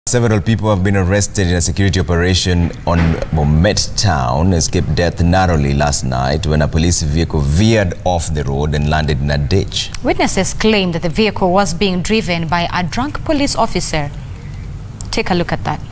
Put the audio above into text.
Several people have been arrested in a security operation on Bomet town. Escaped death narrowly last night when a police vehicle veered off the road and landed in a ditch. Witnesses claim that the vehicle was being driven by a drunk police officer. Take a look at that.